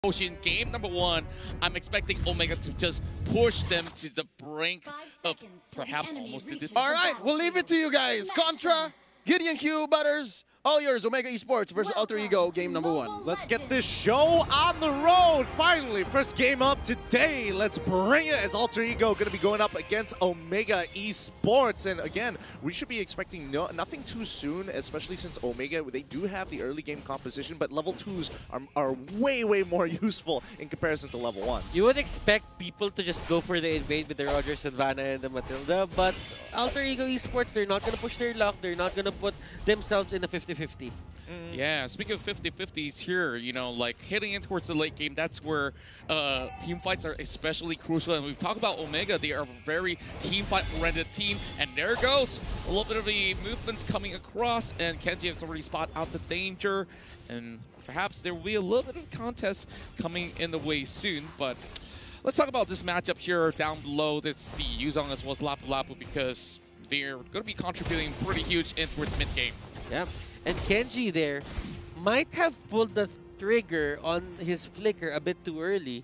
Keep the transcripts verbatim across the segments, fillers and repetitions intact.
Ocean game number one, I'm expecting Omega to just push them to the brink of perhaps almost to this. All right, we'll leave it to you guys. Contra, Gideon Q, Butters, all yours. Omega Esports versus Alter Ego, game number one. Let's get this show on the road. Finally, first game up today. Let's bring it as Alter Ego going to be going up against Omega Esports. And again, we should be expecting no, nothing too soon, especially since Omega, they do have the early game composition, but level twos are, are way, way more useful in comparison to level ones. You would expect people to just go for the invade with the Roger, Savannah, and the Matilda, but Alter Ego Esports, they're not going to push their luck. They're not going to put themselves in a fifty fifty. Mm. Yeah, speaking of fifty fifties here, you know, like hitting in towards the late game, that's where uh, team fights are especially crucial. And we've talked about Omega, they are a very team fight-oriented team. And there goes a little bit of the movements coming across, and Kenji has already spotted out the danger. And perhaps there will be a little bit of contest coming in the way soon. But let's talk about this matchup here down below. This is the Yuzong as well as Lapu Lapu, because they're going to be contributing pretty huge in towards mid-game. Yep. And Kenji there might have pulled the trigger on his flicker a bit too early.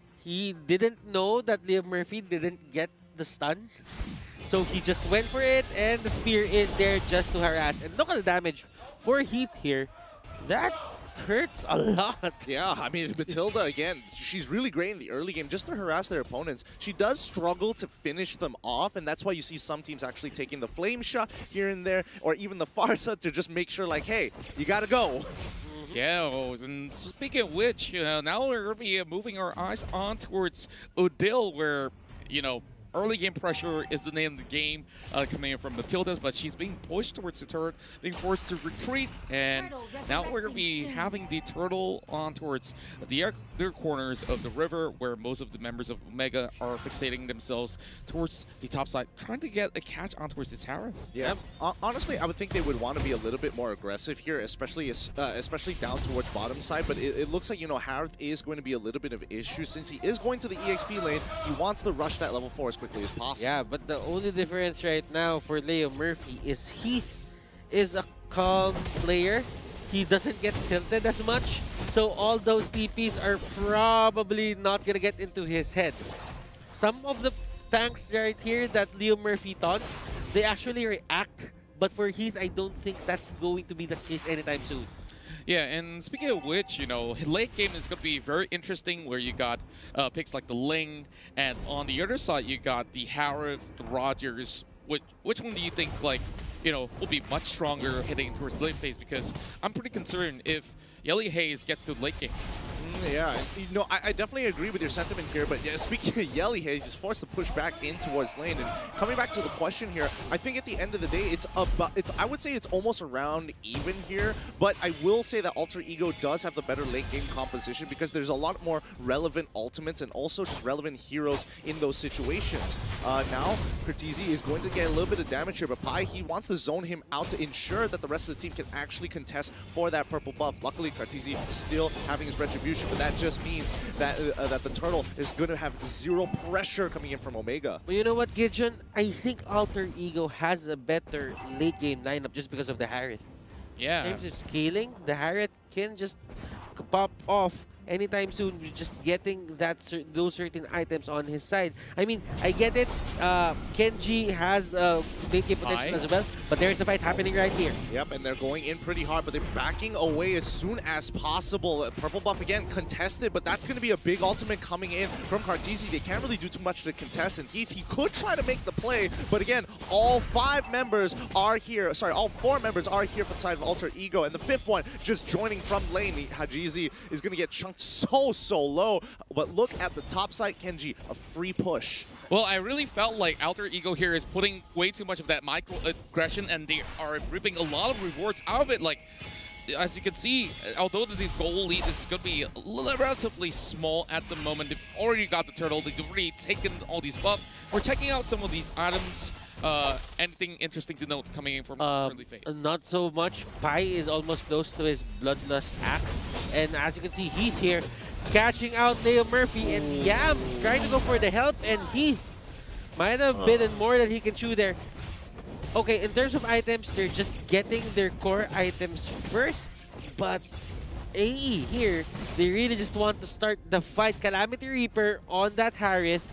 He didn't know that Liam Murphy didn't get the stun. So he just went for it, and the spear is there just to harass. And look at the damage for Heath here. That hurts a lot. Yeah, I mean, Matilda, again, she's really great in the early game just to harass their opponents. She does struggle to finish them off, and that's why you see some teams actually taking the flame shot here and there, or even the Farsa to just make sure, like, hey, you gotta go. Yeah, and speaking of which, you know, now we're going to be moving our eyes on towards Odile, where, you know, early game pressure is the name of the game uh, coming in from Matilda's, but she's being pushed towards the turret, being forced to retreat, and now we're going to be having the turtle on towards the other corners of the river, where most of the members of Omega are fixating themselves towards the top side, trying to get a catch on towards this tower. Yeah, uh, honestly, I would think they would want to be a little bit more aggressive here, especially uh, especially down towards bottom side, but it, it looks like, you know, Harith is going to be a little bit of an issue since he is going to the E X P lane. He wants to rush that level four as quickly as possible. Yeah, but the only difference right now for Leo Murphy is Heath is a calm player. He doesn't get tilted as much, so all those T Ps are probably not gonna get into his head. Some of the tanks right here that Leo Murphy taunts, they actually react, but for Heath, I don't think that's going to be the case anytime soon. Yeah, and speaking of which, you know, late game is going to be very interesting, where you got uh, picks like the Ling, and on the other side you got the Harith, the Rogers. Which, which one do you think, like, you know, will be much stronger heading towards late phase? Because I'm pretty concerned if Yelly Hayes gets to late game. Mm, yeah, you know, I, I definitely agree with your sentiment here, but yeah, speaking of Yelly Hayes, he's forced to push back in towards lane. And coming back to the question here, I think at the end of the day, it's about, it's, I would say it's almost around even here, but I will say that Alter Ego does have the better late game composition because there's a lot more relevant ultimates and also just relevant heroes in those situations. Uh, now, Cortese is going to get a little bit of damage here, but Pai, he wants to zone him out to ensure that the rest of the team can actually contest for that purple buff. Luckily, Cortese still having his retribution, but that just means that uh, that the turtle is going to have zero pressure coming in from Omega. But you know what, Gideon? I think Alter Ego has a better late game lineup just because of the Harith. Yeah. In terms of scaling, the Harith can just pop off anytime soon, just getting that cer those certain items on his side. I mean, I get it. Uh, Kenji has uh, late game potential as well, but there's a fight happening right here. Yep, and they're going in pretty hard, but they're backing away as soon as possible. Purple buff again contested, but that's going to be a big ultimate coming in from Cortese. They can't really do too much to contest, and Heath, he could try to make the play, but again, all five members are here. Sorry, all four members are here for the side of Alter Ego, and the fifth one just joining from lane. Hajizi is going to get chunked so, so low, but look at the top side, Kenji, a free push. Well, I really felt like Alter Ego here is putting way too much of that microaggression, and they are reaping a lot of rewards out of it. Like, as you can see, although the goal lead is going to be relatively small at the moment, they've already got the turtle, they've already taken all these buffs. We're checking out some of these items. Uh, anything interesting to note coming in from um, early phase? Not so much. Pai is almost close to his Bloodlust Axe. And as you can see, Heath here catching out Leo Murphy, and Yam trying to go for the help, and Heath might have uh. bitten more than he can chew there. Okay, in terms of items, they're just getting their core items first, but A E here, they really just want to start the fight. Calamity Reaper on that Harith.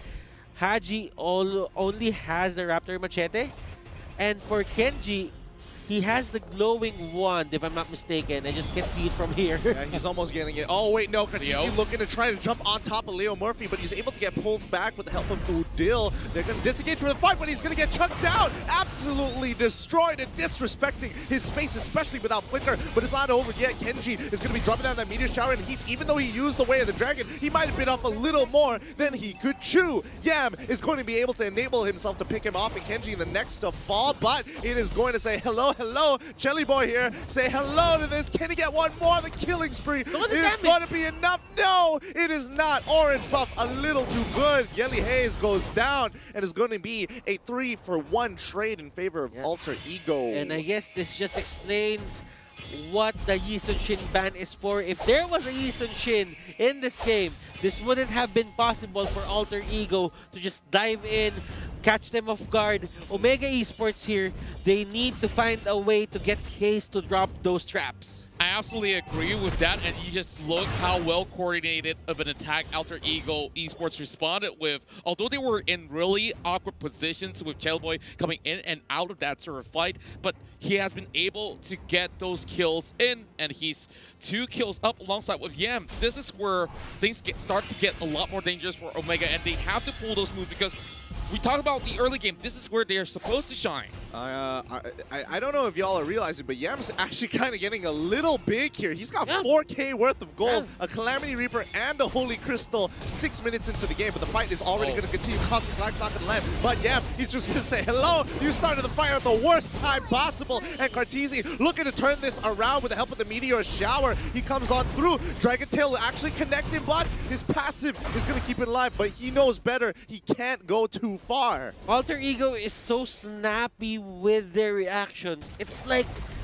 Haji all, only has the Raptor Machete. And for Kenji, he has the glowing wand, if I'm not mistaken. I just can't see it from here. Yeah, he's almost getting it. Oh, wait, no. Kartisi looking to try to jump on top of Leo Murphy, but he's able to get pulled back with the help of Udil. They're going to disengage from the fight, but he's going to get chucked down. Absolutely destroyed and disrespecting his space, especially without Flicker. But it's not over yet. Kenji is going to be dropping down that meteor shower, and he, even though he used the Way of the Dragon, he might have bit off a little more than he could chew. Yam is going to be able to enable himself to pick him off, and Kenji the next to fall, but it is going to say hello, hello. Jelly Boy here, say hello to this. Can he get one more? The killing spree is going to be enough. No, it is not. Orange buff a little too good. Yelly Hayes goes down, and it's going to be a three for one trade in favor of yeah. Alter Ego. And I guess this just explains what the Yi Sun Shin ban is for. If there was a Yi Sun Shin in this game, this wouldn't have been possible for Alter Ego to just dive in, catch them off guard. Omega Esports here, they need to find a way to get Hayes to drop those traps. I absolutely agree with that, and you just look how well coordinated of an attack Alter Ego Esports responded with. Although they were in really awkward positions with Jellyboy coming in and out of that sort of fight, but he has been able to get those kills in, and he's two kills up alongside with Yam. This is where things get, start to get a lot more dangerous for Omega, and they have to pull those moves because we talk about the early game. This is where they are supposed to shine. Uh, I, I I don't know if y'all are realizing, but Yam's actually kind of getting a little big here. He's got yeah. four K worth of gold, yeah. a Calamity Reaper, and a Holy Crystal six minutes into the game, but the fight is already oh. going to continue. Cosmic Black's not going to land, but Yam, he's just going to say, hello, you started the fight at the worst time possible, and Kartisi looking to turn this around with the help of the Meteor Shower. He comes on through. Dragon Tail actually connecting, but his passive is going to keep it alive, but he knows better. He can't go too far. Alter Ego is so snappy with their reactions. It's like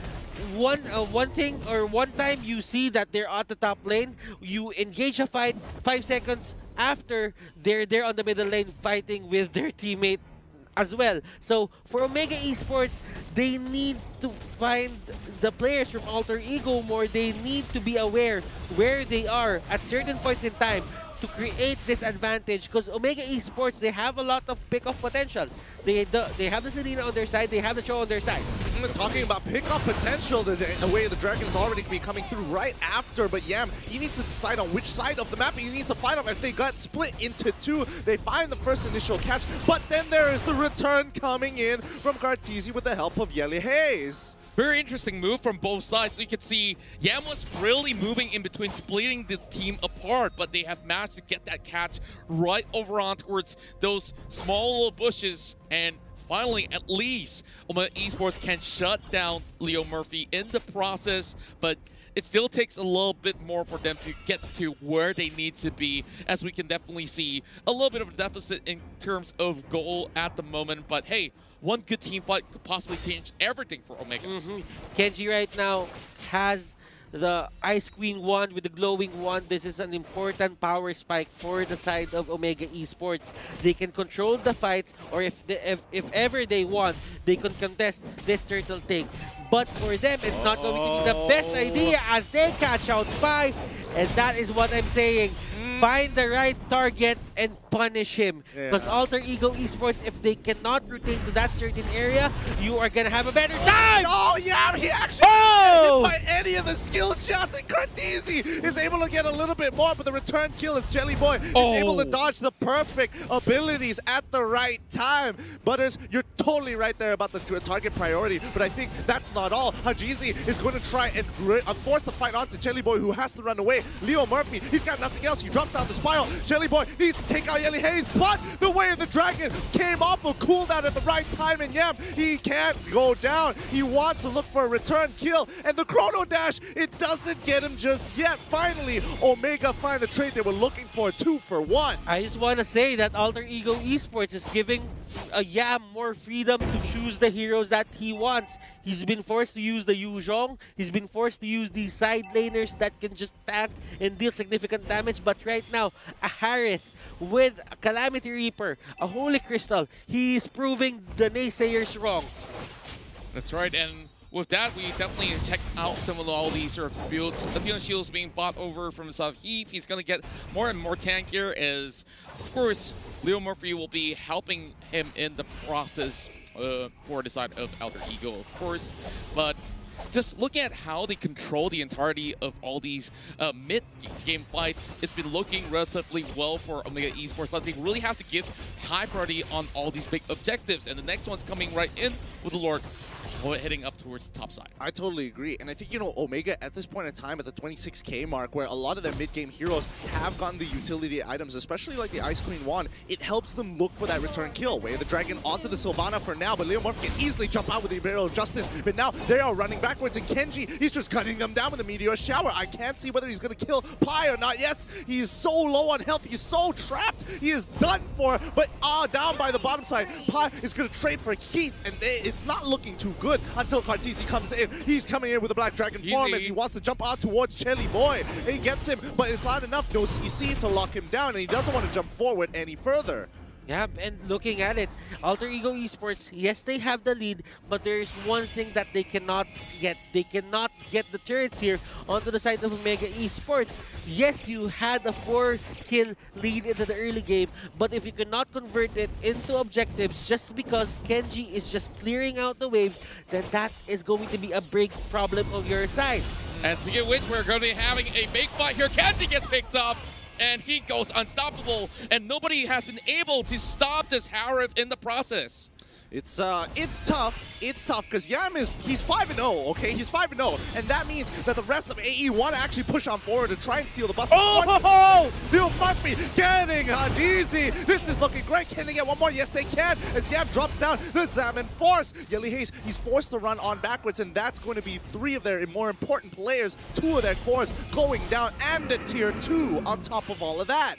one uh, one thing or one time you see that they're at the top lane, you engage a fight, five seconds after they're there on the middle lane fighting with their teammate as well. So for Omega Esports, they need to find the players from Alter Ego more. They need to be aware where they are at certain points in time to create this advantage, because Omega Esports, they have a lot of pick-off potential. They the, they have the Selena on their side, they have the Cho on their side. Talking about pick-off potential, the, the Way of the Dragon is already going to be coming through right after, but Yam, he needs to decide on which side of the map he needs to fight on as they got split into two. They find the first initial catch, but then there is the return coming in from Kartisi with the help of Yelly Hayes. Very interesting move from both sides. So you can see Yam was really moving in between, splitting the team apart, but they have managed to get that catch right over on towards those small little bushes, and finally, at least, Omega Esports can shut down Leo Murphy in the process, but it still takes a little bit more for them to get to where they need to be, as we can definitely see a little bit of a deficit in terms of goal at the moment. But hey, one good team fight could possibly change everything for Omega. Mm-hmm. Kenji right now has the Ice Queen wand with the glowing wand. This is an important power spike for the side of Omega Esports. They can control the fights, or if, they, if, if ever they want, they can contest this turtle take. But for them, it's not going to be the best idea as they catch out five. And that is what I'm saying. Find the right target and punish him. Because yeah. Alter Ego Esports, if they cannot rotate to that certain area, you are going to have a better time! Oh, yeah, he actually oh! hit by any of the skill shots, and Kartisi is able to get a little bit more, but the return kill is Jelly Boy. He's oh. able to dodge the perfect abilities at the right time. Butters, you're totally right there about the target priority, but I think that's not all. Hajizi is going to try and force the fight onto Jelly Boy, who has to run away. Leo Murphy, he's got nothing else. He drops down the spiral. Jelly Boy needs to take out Yelly Hayes, but the Way of the Dragon came off a cooldown at the right time, and Yam, he can't go down. He wants to look for a return kill, and the Chrono Dash, it doesn't get him just yet. Finally, Omega find the trade they were looking for, two for one. I just want to say that Alter Ego Esports is giving a Yam more freedom to choose the heroes that he wants. He's been forced to use the Yu Zhong. He's been forced to use these side laners that can just tank and deal significant damage. But right now, a Harith with a Calamity Reaper, a Holy Crystal, he's proving the naysayers wrong. That's right, and with that, we definitely check out some of all these sort of builds. Athena Shield's being bought over from the side of Heath. He's going to get more and more tankier as, of course, Leo Murphy will be helping him in the process uh, for the side of Alter Ego, of course. But just looking at how they control the entirety of all these uh, mid-game fights, it's been looking relatively well for Omega Esports, but they really have to give high priority on all these big objectives. And the next one's coming right in with the Lord heading up towards the top side. I totally agree. And I think, you know, Omega at this point in time at the twenty-six K mark, where a lot of their mid-game heroes have gotten the utility items, especially like the Ice Queen wand, it helps them look for that return kill. Way the Dragon onto the Sylvana for now, but Leo Murphy can easily jump out with the Imperial Justice. But now they are running backwards, and Kenji, he's just cutting them down with the Meteor Shower. I can't see whether he's going to kill Pi or not. Yes, he is so low on health. He's so trapped. He is done for, but ah, down by the bottom side. Pi is going to trade for Heath, and they, it's not looking too good until Cartesi comes in. He's coming in with a Black Dragon form as he wants to jump out towards Chelly Boy. And he gets him, but it's not enough. No C C to lock him down, and he doesn't want to jump forward any further. Yeah, and looking at it, Alter Ego Esports, yes, they have the lead, but there's one thing that they cannot get. They cannot get the turrets here onto the side of Omega Esports. Yes, you had a four-kill lead into the early game, but if you cannot convert it into objectives just because Kenji is just clearing out the waves, then that is going to be a big problem on your side. And speaking of which, we're going to be having a big fight here. Kenji gets picked up, and he goes unstoppable, and nobody has been able to stop this Harif in the process. It's uh, it's tough. It's tough because Yam is he's five and oh. Okay, he's five and oh, and that means that the rest of A E want to actually push on forward to try and steal the bus. Oh, ho, ho! Leo Murphy getting Hajizi. This is looking great. Can they get one more? Yes, they can. As Yam drops down the Salmon Force. Yelly Hayes, he's forced to run on backwards, and that's going to be three of their more important players, two of their cores going down, and a tier two on top of all of that.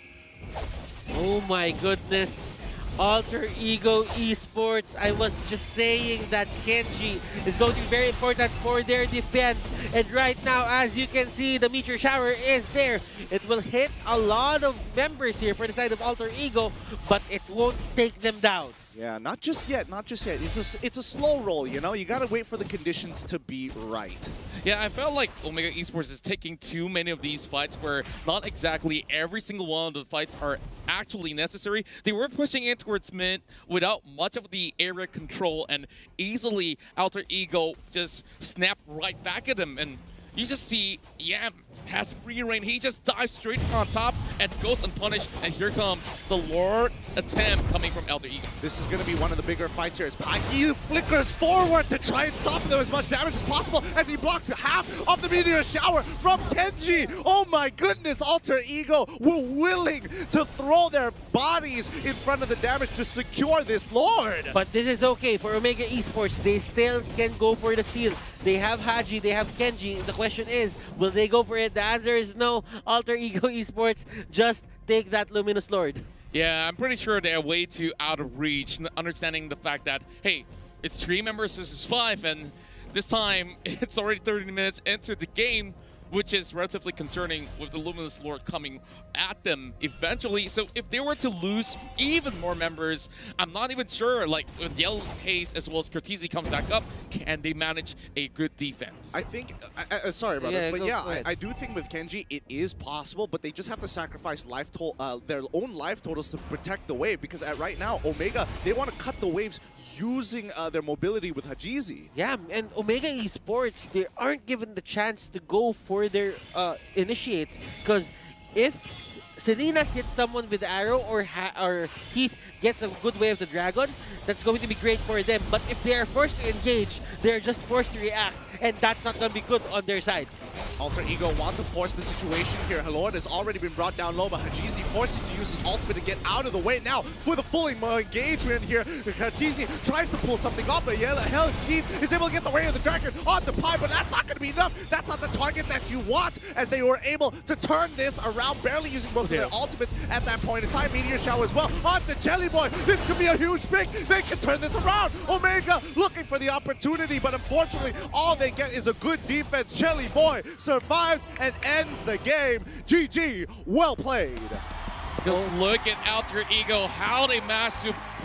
Oh my goodness. Alter Ego Esports, I was just saying that Kenji is going to be very important for their defense. And right now, as you can see, the Meteor Shower is there. It will hit a lot of members here for the side of Alter Ego, but it won't take them down. Yeah, not just yet, not just yet. It's a, it's a slow roll, you know? You gotta wait for the conditions to be right. Yeah, I felt like Omega Esports is taking too many of these fights where not exactly every single one of the fights are actually necessary. They were pushing in towards mid without much of the area control, and easily Alter Ego just snapped right back at them. And you just see Yam has free reign. He just dives straight on top and goes unpunished. And here comes the Lord attempt coming from Alter Ego. This is going to be one of the bigger fights here. As he flickers forward to try and stop them as much damage as possible as he blocks half of the Meteor Shower from Kenji. Oh my goodness, Alter Ego were willing to throw their bodies in front of the damage to secure this Lord. But this is okay for Omega Esports. They still can go for the steal. They have Haji, they have Kenji. The question is, will they go for it? The answer is no. Alter Ego Esports, just take that Luminous Lord. Yeah, I'm pretty sure they're way too out of reach, understanding the fact that, hey, it's three members versus five, and this time it's already thirty minutes into the game, which is relatively concerning with the Luminous Lord coming at them eventually. So if they were to lose even more members, I'm not even sure, like, with Yellow Haze as well as Cortese comes back up, can they manage a good defense? I think, I, I, sorry about yeah, this, but yeah, I, I do think with Kenji, it is possible, but they just have to sacrifice life to uh, their own life totals to protect the wave, because at right now, Omega, they want to cut the waves using uh, their mobility with Hajizi. Yeah, and Omega Esports, they aren't given the chance to go for their uh, initiates, because if Selena hits someone with arrow or ha or Heath gets a good way of the dragon, that's going to be great for them. But if they are forced to engage, they're just forced to react, and that's not going to be good on their side. Alter Ego wants to force the situation here. Halord has already been brought down low, but Hajizi forcing to use his ultimate to get out of the way. Now, for the full engagement here, Hajizi tries to pull something off, but yeah, hell, Heath is able to get the way of the dragon onto Pi, but that's not going to be enough. That's not the target that you want, as they were able to turn this around, barely using most yeah. of their ultimates at that point in time. Meteor Shower as well onto Jelly Boy. This could be a huge pick. They can turn this around. Omega looking for the opportunity, but unfortunately, all they get is a good defense. Jelly Boy survives and ends the game. G G, well played. Just look at Alter Ego, how they managed to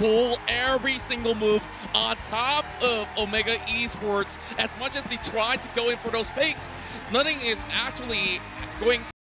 pull every single move on top of Omega Esports. As much as they try to go in for those fakes, nothing is actually going